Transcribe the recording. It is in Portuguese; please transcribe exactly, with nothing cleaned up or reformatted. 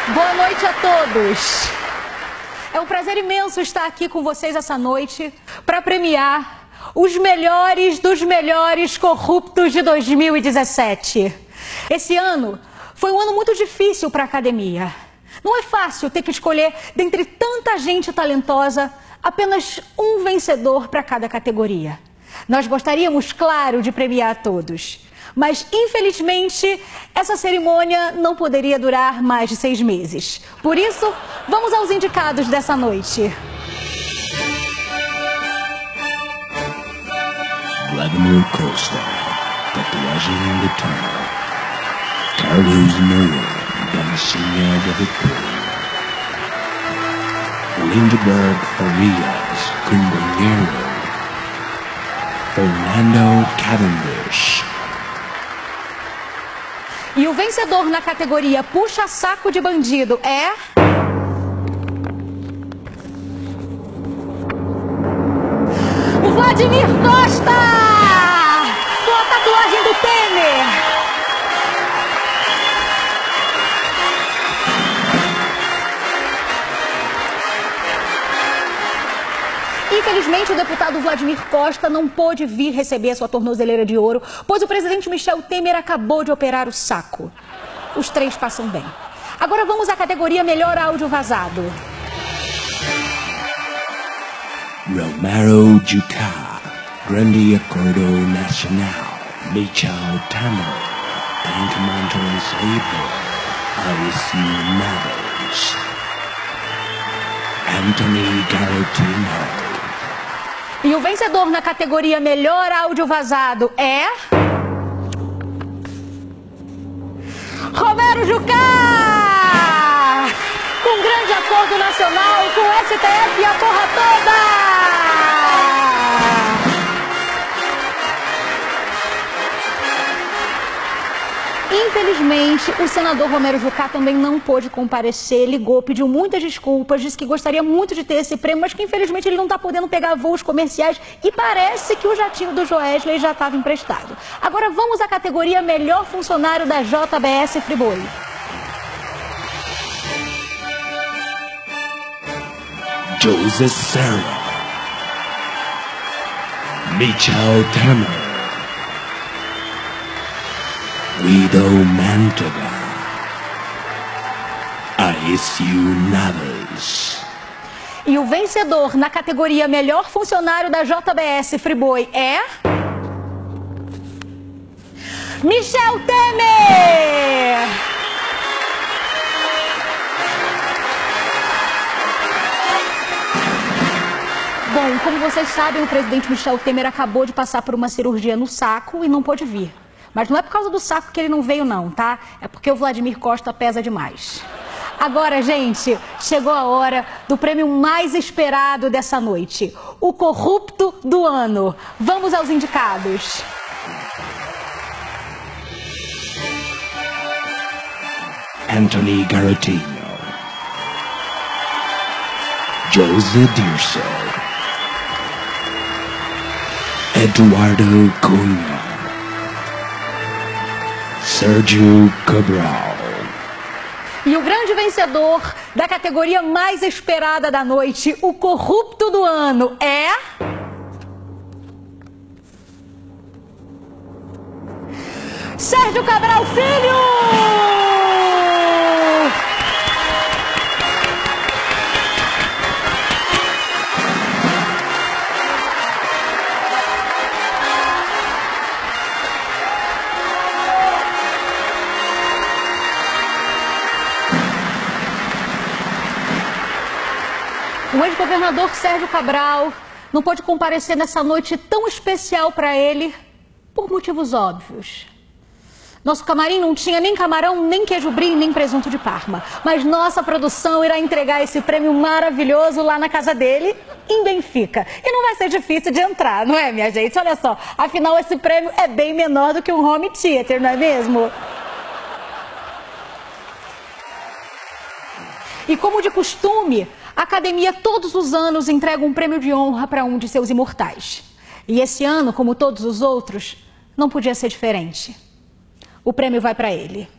Boa noite a todos. É um prazer imenso estar aqui com vocês essa noite para premiar os melhores dos melhores corruptos de dois mil e dezessete. Esse ano foi um ano muito difícil para a academia. Não é fácil ter que escolher, dentre tanta gente talentosa, apenas um vencedor para cada categoria. Nós gostaríamos, claro, de premiar a todos. Mas, infelizmente, essa cerimônia não poderia durar mais de seis meses. Por isso, vamos aos indicados dessa noite. Vladimir Costa, tatuagem de Turner. Carlos Miller, dancinha da Vitória. Lindbergh Farias, companheiro. Fernando Cavendish. E o vencedor na categoria puxa-saco de bandido é... o Vladimir Costa! Com a tatuagem do Temer! Infelizmente, o deputado Vladimir Costa não pôde vir receber a sua tornozeleira de ouro, pois o presidente Michel Temer acabou de operar o saco. Os três passam bem. Agora vamos à categoria Melhor Áudio Vazado. Romero Jucá, Grande Acordo Nacional, Michel Temer, Tanque Saber, Alice Anthony Garotino. E o vencedor na categoria Melhor Áudio Vazado é... Romero Jucá! Com Grande Acordo Nacional, com o S T F e a porra toda! Infelizmente, o senador Romero Jucá também não pôde comparecer, ligou, pediu muitas desculpas, disse que gostaria muito de ter esse prêmio, mas que infelizmente ele não está podendo pegar voos comerciais e parece que o jatinho do Joesley já estava emprestado. Agora vamos à categoria Melhor Funcionário da J B S Friboi. Joseph Serra, Michel Temer, Guido Mantega, Aécio Neves. E o vencedor na categoria Melhor Funcionário da J B S Friboi é... Michel Temer! Bom, como vocês sabem, o presidente Michel Temer acabou de passar por uma cirurgia no saco e não pôde vir. Mas não é por causa do saco que ele não veio não, tá? É porque o Vladimir Costa pesa demais. Agora, gente, chegou a hora do prêmio mais esperado dessa noite. O corrupto do ano. Vamos aos indicados. Anthony Garotino, José Dirceu, Eduardo Cunha, Sérgio Cabral. E o grande vencedor da categoria mais esperada da noite, o corrupto do ano, é... Sérgio Cabral Filho! O ex-governador Sérgio Cabral não pôde comparecer nessa noite tão especial para ele por motivos óbvios. Nosso camarim não tinha nem camarão, nem queijo brie, nem presunto de Parma. Mas nossa produção irá entregar esse prêmio maravilhoso lá na casa dele, em Benfica. E não vai ser difícil de entrar, não é, minha gente? Olha só, afinal esse prêmio é bem menor do que um home theater, não é mesmo? E como de costume, a academia todos os anos entrega um prêmio de honra para um de seus imortais. E esse ano, como todos os outros, não podia ser diferente. O prêmio vai para ele.